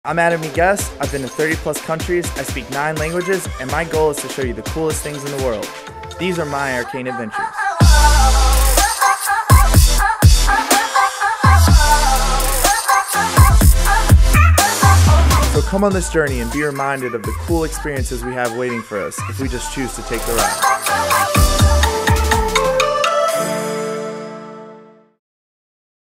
I'm Adam Guest. I've been to 30 plus countries, I speak 9 languages, and my goal is to show you the coolest things in the world. These are my Arcane adventures. So come on this journey and be reminded of the cool experiences we have waiting for us if we just choose to take the ride.